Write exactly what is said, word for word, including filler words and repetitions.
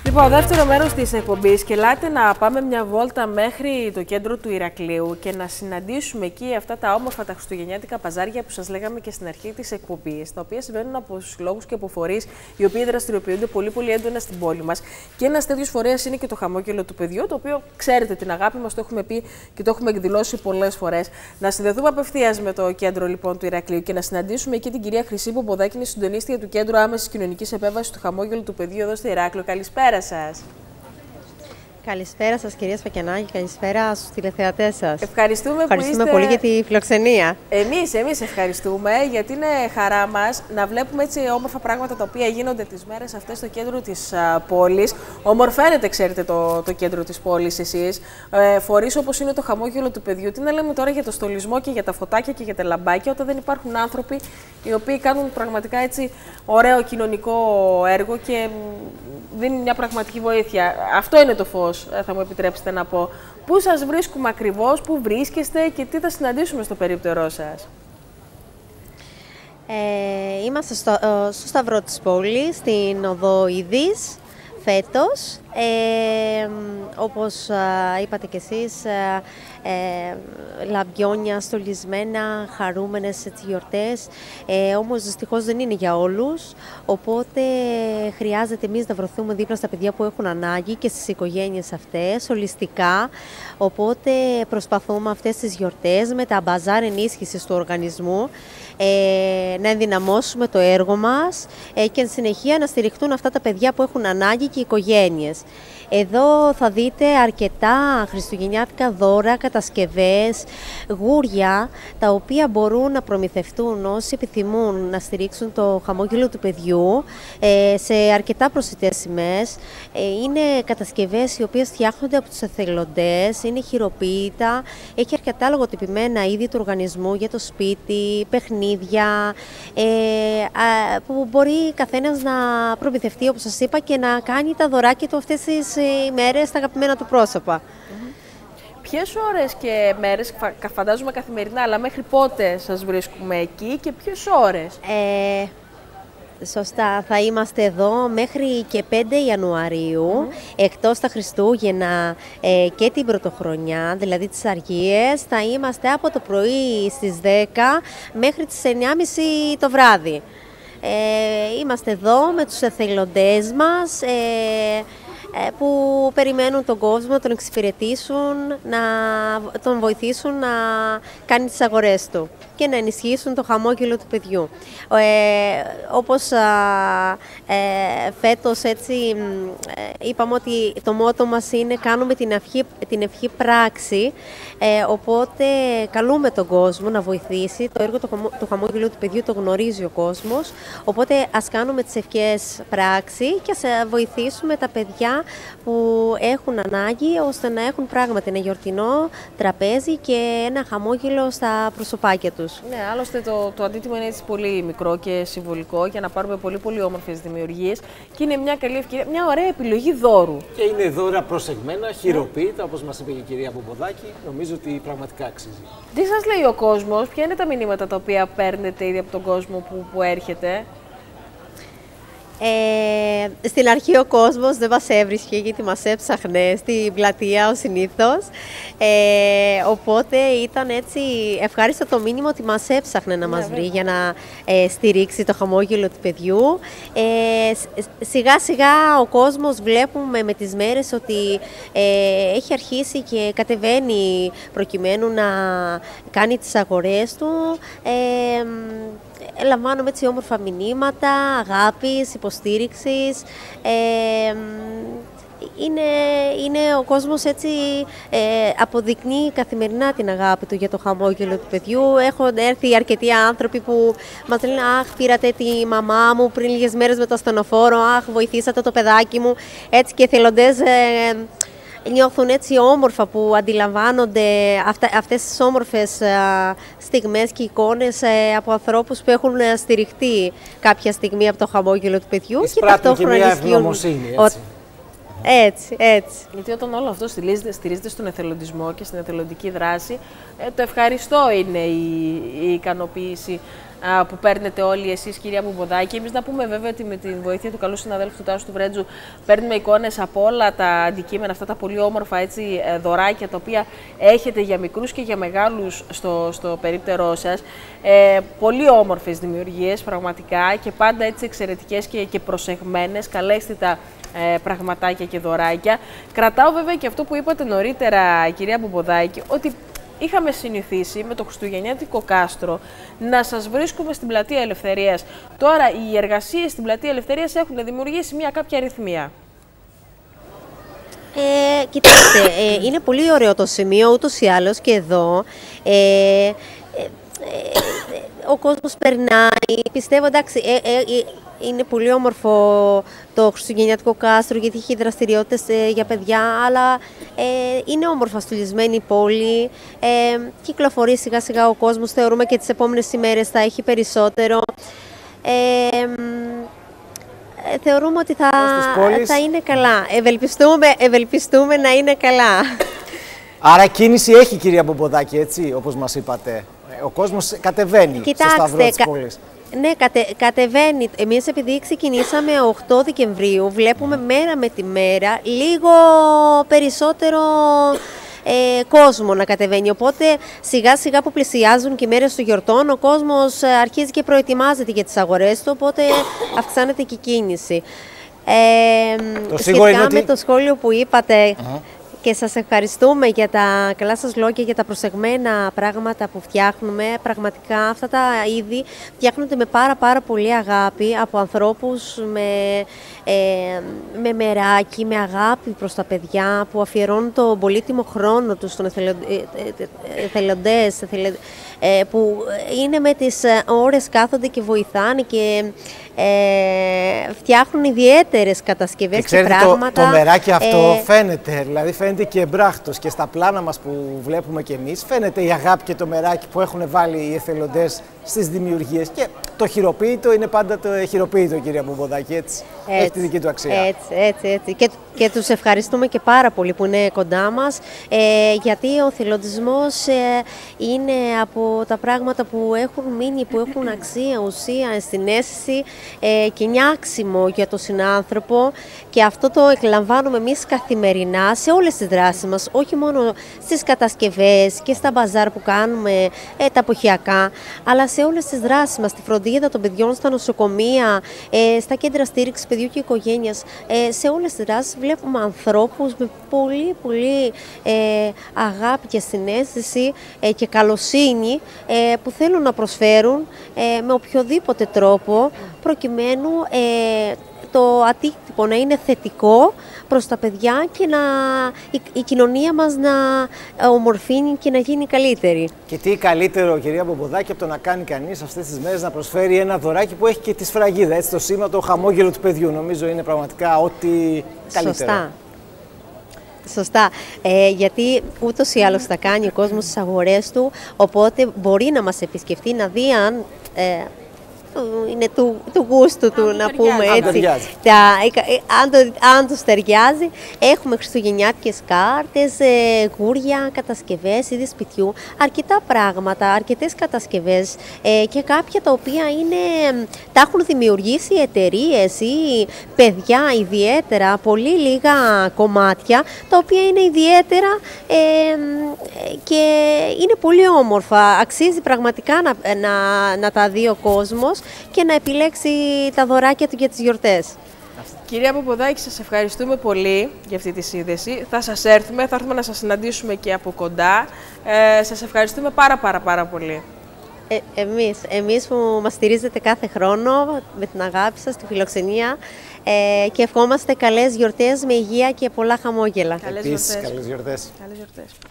Λοιπόν, δεύτερο μέρος της εκπομπής και ελάτε να πάμε μια βόλτα μέχρι το κέντρο του Ηρακλείου και να συναντήσουμε εκεί αυτά τα όμορφα τα χριστουγεννιάτικα παζάρια που σας λέγαμε και στην αρχή της εκπομπής, τα οποία συμβαίνουν από συλλόγους και από φορείς οι οποίοι δραστηριοποιούνται πολύ πολύ έντονα στην πόλη μας. Και ένας τέτοιος φορέας είναι και το χαμόγελο του παιδιού, το οποίο ξέρετε την αγάπη μας, το έχουμε πει και το έχουμε εκδηλώσει πολλές φορές. Να συνδεθούμε απευθείας με το κέντρο λοιπόν του Ηρακλείου και να συναντήσουμε εκεί την κυρία Χρυσή Ποποδάκη, συντονίστρια του Κέντρου Άμεσης Κοινωνικής Επέμβασης του Χαμόγελου του Παιδιού εδώ στο Ηράκλειο. Καλησπέρα σας. Καλησπέρα σας κυρία Σφακιανάκη, καλησπέρα στους τηλεθεατές σας. Ευχαριστούμε, ευχαριστούμε που είστε... πολύ για τη φιλοξενία. Εμείς, εμείς ευχαριστούμε, γιατί είναι χαρά μας να βλέπουμε έτσι όμορφα πράγματα τα οποία γίνονται τις μέρες αυτές στο κέντρο της α, πόλης. Ομορφαίνεται, ξέρετε, το, το κέντρο της πόλης εσείς. Ε, φορείς όπως είναι το χαμόγελο του παιδιού. Τι να λέμε τώρα για το στολισμό και για τα φωτάκια και για τα λαμπάκια, όταν δεν υπάρχουν άνθρωποι οι οποίοι κάνουν πραγματικά έτσι ωραίο κοινωνικό έργο και δίνουν μια πραγματική βοήθεια. Αυτό είναι το φως, θα μου επιτρέψετε να πω. Πού σας βρίσκουμε ακριβώς, πού βρίσκεστε και τι θα συναντήσουμε στο περίπτερό σας? Ε, είμαστε στο, στο Σταυρό της πόλης, στην οδό Ιδής, φέτος. Ε, όπως α, είπατε κι εσείς, α, ε, λαμπιόνια, στολισμένα, χαρούμενες έτσι, γιορτές, ε, όμως δυστυχώς δεν είναι για όλους, οπότε χρειάζεται εμείς να βρεθούμε δίπλα στα παιδιά που έχουν ανάγκη και στις οικογένειες αυτές, ολιστικά, οπότε προσπαθούμε αυτές τις γιορτές με τα μπαζάρ ενίσχυσης του οργανισμού ε, να ενδυναμώσουμε το έργο μας ε, και εν συνεχεία να στηριχτούν αυτά τα παιδιά που έχουν ανάγκη και οι οικογένειες. Εδώ θα δείτε αρκετά χριστουγεννιάτικα δώρα, κατασκευές, γούρια, τα οποία μπορούν να προμηθευτούν όσοι επιθυμούν να στηρίξουν το χαμόγελο του παιδιού ε, σε αρκετά προσιτές τιμές. Ε, είναι κατασκευές οι οποίες φτιάχνονται από τους εθελοντές, είναι χειροποίητα, έχει αρκετά λογοτυπημένα είδη του οργανισμού για το σπίτι, παιχνίδια, ε, α, που μπορεί καθένας να προμηθευτεί, όπως σας είπα, και να κάνει τα δωράκια του αυτές τις ημέρες στα αγαπημένα του πρόσωπα. Mm-hmm. Ποιες ώρες και μέρες, φαντάζομαι καθημερινά, αλλά μέχρι πότε σας βρίσκουμε εκεί και ποιες ώρες? Ε, σωστά, θα είμαστε εδώ μέχρι και πέντε Ιανουαρίου, mm-hmm. εκτός τα Χριστούγεννα ε, και την Πρωτοχρονιά, δηλαδή τις Αργίες, θα είμαστε από το πρωί στις δέκα μέχρι τις εννιά και μισή το βράδυ. Ε, είμαστε εδώ με τους εθελοντές μας, ε, που περιμένουν τον κόσμο να τον εξυπηρετήσουν, να τον βοηθήσουν να κάνει τις αγορές του και να ενισχύσουν το χαμόγελο του παιδιού. Ε, όπως ε, φέτος έτσι ε, είπαμε ότι το μότο μας είναι κάνουμε την ευχή, την ευχή πράξη, ε, οπότε καλούμε τον κόσμο να βοηθήσει. Το έργο του, του χαμόγελου του παιδιού το γνωρίζει ο κόσμος, οπότε ας κάνουμε τις ευχές πράξη και ας βοηθήσουμε τα παιδιά που έχουν ανάγκη ώστε να έχουν πράγματι ένα γιορτινό τραπέζι και ένα χαμόγελο στα προσωπάκια τους. Ναι, άλλωστε το, το αντίτιμο είναι έτσι πολύ μικρό και συμβολικό για να πάρουμε πολύ πολύ όμορφες δημιουργίες και είναι μια καλή ευκαιρία, μια ωραία επιλογή δώρου. Και είναι δώρα προσεγμένα, χειροποίητα, όπως μας είπε και η κυρία Ποποδάκη, νομίζω ότι πραγματικά αξίζει. Τι σας λέει ο κόσμος, ποια είναι τα μηνύματα τα οποία παίρνετε ήδη από τον κόσμο που, που έρχεται? Ε, στην αρχή ο κόσμος δεν μας έβρισκε γιατί μας έψαχνε στην πλατεία ως συνήθως, ε, οπότε ήταν έτσι ευχάριστο το μήνυμα ότι μας έψαχνε να μας βρει για να ε, στηρίξει το χαμόγελο του παιδιού. Ε, σιγά σιγά ο κόσμος βλέπουμε με τις μέρες ότι ε, έχει αρχίσει και κατεβαίνει προκειμένου να κάνει τις αγορές του. Ε, Λαμβάνουμε έτσι όμορφα μηνύματα, αγάπης, υποστήριξης. Ε, είναι, είναι ο κόσμος έτσι ε, αποδεικνύει καθημερινά την αγάπη του για το χαμόγελο του παιδιού. Έχουν έρθει αρκετοί άνθρωποι που μας λένε «Αχ, πήρατε τη μαμά μου πριν λίγες μέρες με το ασθενοφόρο, αχ, βοηθήσατε το παιδάκι μου». Έτσι και εθελοντές ε, νιώθουν έτσι όμορφα που αντιλαμβάνονται αυτά, αυτές τις όμορφες α, στιγμές και εικόνες ε, από ανθρώπους που έχουν στηριχτεί κάποια στιγμή από το χαμόγελο του παιδιού. Και ταυτόχρονα μια ευγνωμοσύνη, έτσι. Έτσι, έτσι. Γιατί όταν όλο αυτό στηρίζεται, στηρίζεται στον εθελοντισμό και στην εθελοντική δράση, ε, το ευχαριστώ είναι η, η ικανοποίηση. α, που παίρνετε όλοι εσείς, κυρία Μπομποδάκη. Εμείς να πούμε βέβαια ότι με τη βοήθεια του καλού συναδέλφου του Τάσου του Βρέτζου παίρνουμε εικόνες από όλα τα αντικείμενα, αυτά τα πολύ όμορφα έτσι, δωράκια τα οποία έχετε για μικρούς και για μεγάλους στο, στο περίπτερό σας. Ε, πολύ όμορφες δημιουργίες πραγματικά και πάντα έτσι εξαιρετικές και, και προσεγμένες, καλέσθητα ε, πραγματάκια και δωράκια. Κρατάω βέβαια και αυτό που είπατε νωρίτερα, κυρία Μπομποδάκη, ότι είχαμε συνηθίσει με το χριστουγεννιάτικο κάστρο να σας βρίσκουμε στην Πλατεία Ελευθερίας. Τώρα οι εργασίες στην Πλατεία Ελευθερίας έχουν δημιουργήσει μια κάποια αριθμία. Ε, κοιτάξτε, ε, είναι πολύ ωραίο το σημείο, ούτως ή άλλως και εδώ. Ε, ε, ε, ο κόσμος περνάει, πιστεύω, εντάξει, ε, ε, ε, είναι πολύ όμορφο το χριστουγεννιάτικο κάστρο γιατί έχει δραστηριότητες ε, για παιδιά, αλλά ε, είναι όμορφα στολισμένη η πόλη, ε, κυκλοφορεί σιγά σιγά ο κόσμος, θεωρούμε και τις επόμενες ημέρες θα έχει περισσότερο. Ε, ε, θεωρούμε ότι θα, θα είναι καλά, ευελπιστούμε, ευελπιστούμε να είναι καλά. Άρα κίνηση έχει, κυρία Μπομποδάκη, έτσι, όπως μας είπατε. Ο κόσμος κατεβαίνει. Κοιτάξτε, στο Σταυρό της πόλης. Ναι, κατε, κατεβαίνει. Εμείς επειδή ξεκινήσαμε οκτώ Δεκεμβρίου, βλέπουμε μέρα με τη μέρα λίγο περισσότερο ε, κόσμο να κατεβαίνει. Οπότε σιγά σιγά που πλησιάζουν και οι μέρες των γιορτών, ο κόσμος αρχίζει και προετοιμάζεται για τις αγορές του, οπότε αυξάνεται και η κίνηση. Ε, το σχετικά ότι... με το σχόλιο που είπατε, uh-huh. και σας ευχαριστούμε για τα καλά σας λόγια, για τα προσεγμένα πράγματα που φτιάχνουμε. Πραγματικά αυτά τα είδη φτιάχνονται με πάρα πάρα πολύ αγάπη από ανθρώπους με, ε, με μεράκι, με αγάπη προς τα παιδιά, που αφιερώνουν το πολύτιμο χρόνο τους στον εθελοντές, ε, που είναι με τις ώρες κάθονται και βοηθάνε και ε, φτιάχνουν ιδιαίτερες κατασκευές και, ξέρετε, και πράγματα. Το, το μεράκι αυτό ε, φαίνεται, δηλαδή φαίνεται και εμπράκτος και στα πλάνα μας που βλέπουμε και εμείς, φαίνεται η αγάπη και το μεράκι που έχουν βάλει οι εθελοντές στις δημιουργίες. Και το χειροποίητο είναι πάντα το χειροποίητο, κυρία Μπομποδάκη, έτσι. έτσι. Έχει τη δική του αξία. Έτσι, έτσι, έτσι. Και, και τους ευχαριστούμε και πάρα πολύ που είναι κοντά μας, ε, γιατί ο εθελοντισμός ε, είναι από τα πράγματα που έχουν μείνει, που έχουν αξία, ουσία, ενσυναίσθηση ε, και νιάξιμο για τον συνάνθρωπο, και αυτό το εκλαμβάνουμε εμείς καθημερινά σε όλες τις δράσεις μας, όχι μόνο στις κατασκευές και στα μπαζάρ που κάνουμε, ε, τα εποχιακά, αλλά σε όλες τις δράσεις μας, στη φροντίδα των παιδιών, στα νοσοκομεία, ε, στα κέντρα στήριξης παιδιού και οικογένειας, ε, σε όλες τις δράσεις βλέπουμε ανθρώπους με πολύ πολύ ε, αγάπη και συναίσθηση ε, και καλοσύνη ε, που θέλουν να προσφέρουν ε, με οποιοδήποτε τρόπο, προκειμένου ε, το αντίκτυπο να είναι θετικό προς τα παιδιά και να, η, η κοινωνία μας να ομορφύνει και να γίνει καλύτερη. Και τι καλύτερο, κυρία Μπομποδάκη, από το να κάνει κανείς αυτές τις μέρες να προσφέρει ένα δωράκι που έχει και τη σφραγίδα, έτσι, το σήμα, το χαμόγελο του παιδιού. Νομίζω είναι πραγματικά ό,τι καλύτερο. Σωστά. Σωστά, ε, γιατί ούτως ή άλλως θα κάνει ο κόσμος στις αγορές του, οπότε μπορεί να μας επισκεφτεί, να δει αν ε, είναι του, του γούστου του, να πούμε έτσι. Τα, αν, το, αν τους ταιριάζει, έχουμε χριστουγεννιάτικες κάρτες, ε, γούρια, κατασκευές, είδη σπιτιού, αρκετά πράγματα, αρκετές κατασκευές ε, και κάποια τα οποία είναι, τα έχουν δημιουργήσει εταιρείες ή παιδιά ιδιαίτερα, πολύ λίγα κομμάτια, τα οποία είναι ιδιαίτερα ε, και είναι πολύ όμορφα. Αξίζει πραγματικά να, να, να τα δει ο κόσμος και να επιλέξει τα δωράκια του για τις γιορτές. Κυρία Μπομποδάκη, σας ευχαριστούμε πολύ για αυτή τη σύνδεση. Θα σας έρθουμε, θα έρθουμε να σας συναντήσουμε και από κοντά. Ε, σας ευχαριστούμε πάρα πάρα πάρα πολύ. Ε, εμείς, εμείς που μας στηρίζετε κάθε χρόνο με την αγάπη σας, τη φιλοξενία ε, και ευχόμαστε καλές γιορτές με υγεία και πολλά χαμόγελα. Επίσης, καλές γιορτές. Καλές γιορτές.